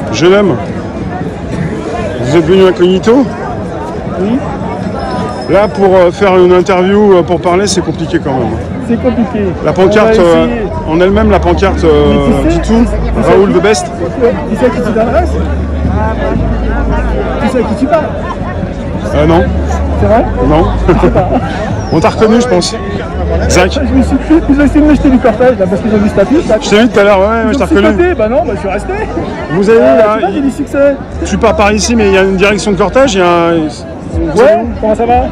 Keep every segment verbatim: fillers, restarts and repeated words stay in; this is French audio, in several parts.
Je l'aime. Vous êtes venu incognito? Oui. Là, pour euh, faire une interview, euh, pour parler, c'est compliqué quand même. C'est compliqué. La pancarte, euh, en elle-même, la pancarte euh, dit tout. Raoul the best. Tu sais à qui tu t'adresses? Tu sais à qui tu parles? Euh, non. C'est vrai? Non. On t'a reconnu, je pense. Zach. Je me suis cru, ils ont essayé de me jeter du cortège là, parce qu'ils ont vu cette affiche. Je t'ai vu tout à l'heure, ouais, ouais, je t'ai reconnu. Bah non, bah je suis resté. Vous avez vu euh, là, j'ai du succès. Je pars par ici, mais il y a une direction de cortège, il y a un... Ouais, comment ça va?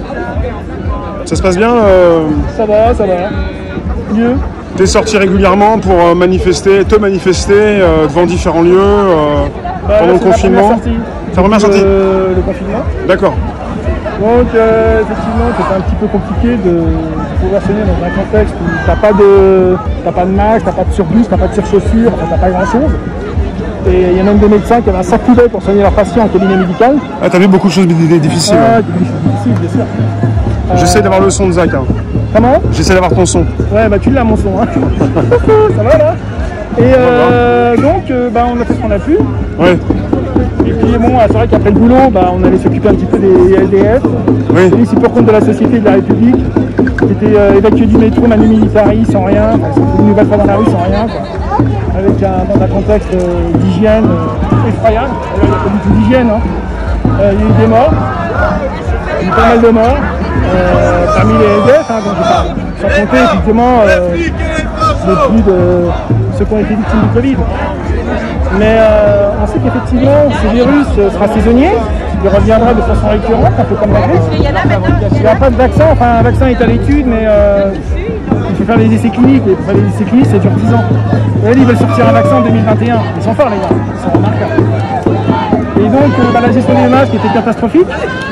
Ça se passe bien euh... Ça va, ça va. Mieux. T'es sorti régulièrement pour euh, manifester, te manifester euh, devant différents lieux euh, bah, pendant là, le confinement. Ta première sortie? Le, le confinement. D'accord. Donc euh, effectivement, c'était un petit peu compliqué de, de pouvoir sonner dans un contexte où t'as pas de, t'as pas de masque, t'as pas de surbus, t'as pas de surchaussures, t'as pas grand chose. Et il y a même des médecins qui avaient un sac poubelle pour soigner leurs patients en cabinet médical. Ah, t'as vu beaucoup de choses difficiles. Ah, ouais. des choses difficiles, bien sûr. J'essaie euh... d'avoir le son de Zach. Hein. Comment? J'essaie d'avoir ton son. Ouais, bah tu l'as mon son. Hein. Ça va là? Et euh, donc, euh, bah, on a fait ce qu'on a pu. Ouais. Et puis bon, c'est vrai qu'après le boulot, bah, on allait s'occuper un petit peu des L D F. Oui. Et ici pour compte de la Société de la République, qui était euh, évacué du métro Manu Militari sans rien, enfin, c'est une nouvelle fois dans la rue sans rien, quoi. Avec un, dans un contexte euh, d'hygiène euh, effroyable. Il n'y a pas du tout d'hygiène. Hein. Euh, il y a eu des morts, il y a eu pas mal de morts, euh, parmi les L D F, hein, donc je parle. Sans compter effectivement euh, les plus de ceux qui ont été victimes du Covid. Mais euh, on sait qu'effectivement, ce virus sera saisonnier, il reviendra de façon récurrente, un peu comme la grippe. Il n'y a pas de vaccin, enfin un vaccin est à l'étude, mais euh, il faut faire des essais cliniques, et pour faire des essais cliniques, ça dure dix ans. Et là, ils veulent sortir un vaccin en deux mille vingt et un, ils sont forts les gars, ils sont remarquables. Et donc, euh, bah, la gestion des masques était catastrophique.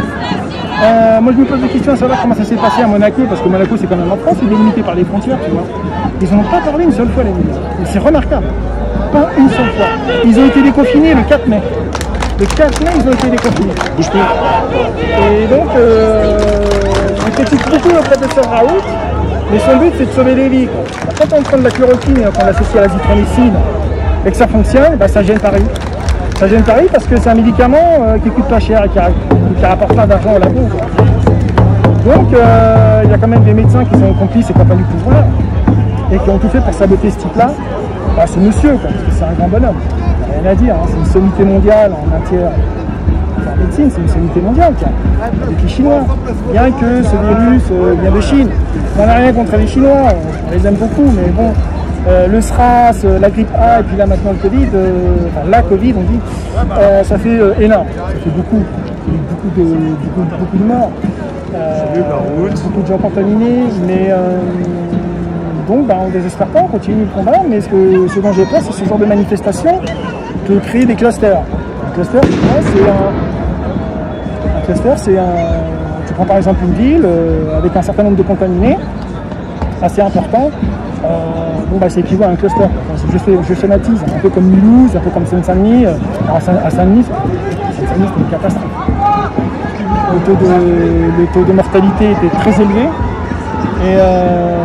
Euh, moi je me pose des questions à savoir comment ça s'est passé à Monaco, parce que Monaco c'est quand même en France, c'est délimité par les frontières, tu vois. Ils n'en ont pas parlé une seule fois les médias, c'est remarquable. Pas une seule fois. Ils ont été déconfinés le quatre mai. Le quatre mai, ils ont été déconfinés. Bouge plus. Et donc, euh, on critique beaucoup le professeur Raoult, mais son but c'est de sauver des vies. Quoi. Quand on prend de la chloroquine et qu'on l'associe à l'azithromycine et que ça fonctionne, bah, ça gêne Paris. Ça gêne Paris parce que c'est un médicament euh, qui coûte pas cher et qui, a, qui rapporte pas d'argent au labo. Quoi. Donc, il euh, y a quand même des médecins qui sont complices et qui n'ont pas du pouvoir et qui ont tout fait pour saboter ce type-là. Bah, c'est monsieur, quoi, parce que c'est un grand bonhomme. Il n'y a rien à dire, hein. C'est une sommité mondiale en matière en médecine, c'est une sommité mondiale, quoi. Avec les Chinois. Bien que ce virus euh, vient de Chine. On n'a rien contre les Chinois, on les aime beaucoup, mais bon, euh, le SRAS, euh, la grippe A, et puis là maintenant le Covid, euh, enfin la Covid, on dit, euh, ça fait euh, énorme. Ça fait beaucoup, beaucoup de, beaucoup, beaucoup de morts. Euh, beaucoup de gens contaminés, mais. Euh, Donc bah, on ne désespère pas, on continue le combat, mais ce, que, ce dont j'ai peur, c'est ce genre de manifestation de créer des clusters. Un cluster, c'est un, un cluster, c'est un. Tu prends par exemple une ville euh, avec un certain nombre de contaminés, assez important. Euh, bon bah c'est équivalent à un cluster. Enfin, je, fais, je schématise, un peu comme Mulhouse, un peu comme Seine-Saint-Denis. Euh, à Saint-Denis, Saint-Denis c'est une catastrophe. Le taux, de, le taux de mortalité était très élevé. Et euh,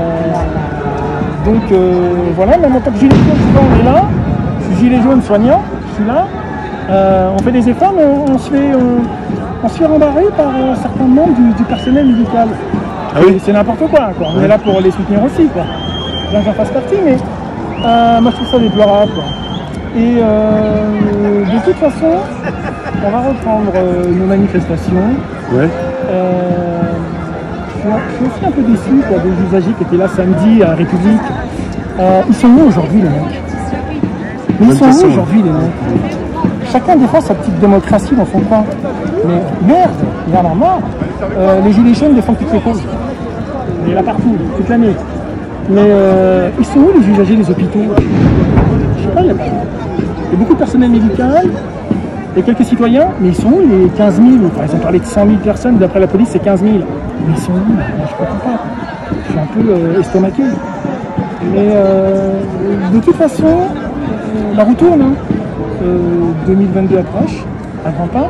donc euh, voilà, même en tant que gilet jaune, on est là, je suis gilet jaune soignant, je suis là, euh, on fait des efforts, mais on, on se fait, on, on se fait rembarrer par un certain nombre du, du personnel médical. Ah oui. C'est n'importe quoi, quoi, on oui. est là pour les soutenir aussi, quoi. J'en fasse partie, mais euh, moi je trouve ça déplorable, quoi. Et euh, de toute façon, on va reprendre euh, nos manifestations. Ouais. Euh, Je suis aussi un peu déçu quoi, des usagers qui étaient là samedi à la République. Euh, ils sont où aujourd'hui les mecs? Ils sont où aujourd'hui les mecs? Chacun défend sa petite démocratie dans son coin. Mais merde, il y en a marre. Euh, les gilets jaunes défendent toutes les causes. Il y en a partout, toute l'année. Mais euh, ils sont où les usagers des hôpitaux? Je sais pas, il y a pas. Il y a beaucoup de personnel médical. Il y a quelques citoyens, mais ils sont où les quinze mille? Enfin, ils ont parlé de cent mille personnes, d'après la police c'est quinze mille. Mais ils sont où? Moi, je comprends pas. Je suis un peu euh, estomaqué. Mais euh, de toute façon, euh, la roue tourne. Hein. Euh, deux mille vingt-deux approche, à grands pas.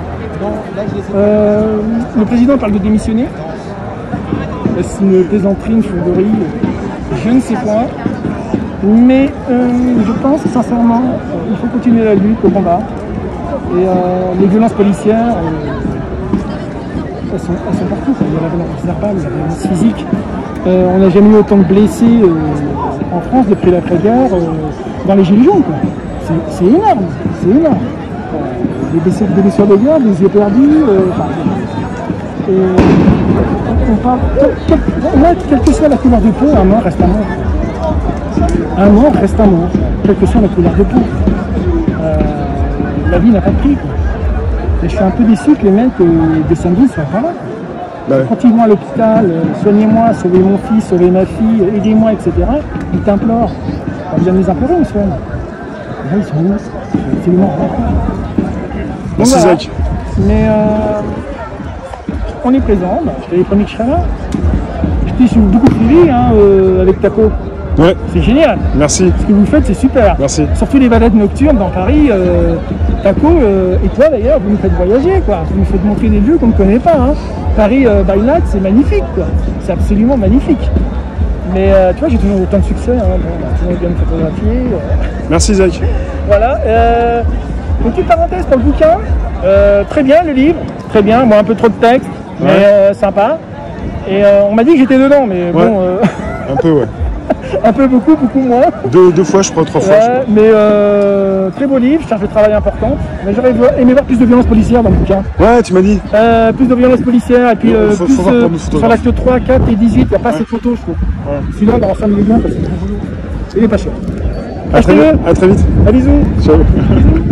Euh, le président parle de démissionner. Est-ce une plaisanterie, une fourberie? Je ne sais pas. Mais euh, je pense sincèrement qu'il faut continuer la lutte, le combat. Et euh, les violences policières, euh, elles, sont, elles sont partout. Quoi. Il y a la violence verbale, il y a la violence physique. Euh, on n'a jamais eu autant de blessés euh, en France depuis l'après-guerre, euh, dans les Gilets jaunes. C'est énorme, c'est énorme. Euh, des, blessés, des blessures de guerre, des yeux perdus. Euh, enfin, et on parle, quel, quel, ouais, quelle que soit la couleur de peau, un mort reste un mort. Un mort reste un mort, quelle que soit la couleur de peau. Euh, la vie n'a pas de prix. Quoi. Et je suis un peu déçu que les mecs euh, des samedis soient pas là. Bah ouais. Quand ils vont à l'hôpital, euh, soignez-moi, sauvez mon fils, sauvez ma fille, aidez-moi, et cetera, ils t'implorent. On vient de les implorer, ils soignent. Là, ils sont où? C'est absolument pas. Merci voilà. Zach. Mais euh, on est présent, bah, j'étais les premiers que je serais là. J'étais beaucoup suivi hein, euh, avec Taco. Ouais. C'est génial. Merci. Ce que vous faites, c'est super. Merci. Surtout les balades nocturnes dans Paris. Euh, Taco euh, et toi d'ailleurs, vous nous faites voyager, quoi. Vous nous faites montrer des lieux qu'on ne connaît pas. Hein. Paris euh, by night, c'est magnifique, quoi. C'est absolument magnifique. Mais euh, tu vois, j'ai toujours autant de succès. Hein. Bon, tout le monde vient me photographier. Euh. Merci Zach. Voilà. Euh, une petite parenthèse pour le bouquin. Euh, très bien le livre, très bien. Moi un peu trop de texte, ouais. mais euh, sympa. Et euh, on m'a dit que j'étais dedans, mais ouais. bon. Euh... Un peu, ouais. Un peu beaucoup, beaucoup moins. Deux, deux fois, je crois, trois fois. Ouais, je crois. Mais euh, très beau livre, charge de travail importante. Mais j'aurais aimé voir plus de violence policière dans le bouquin. Ouais, tu m'as dit. Euh, plus de violence policière, et puis euh, faut, plus faut euh, sur l'acte trois, quatre et dix-huit, il n'y a pas ouais. assez de photos, je trouve. Ouais. Celui-là, dans l'ensemble du bien, parce que il est pas cher. À très, à très vite. À bisous. Ciao. Bisous.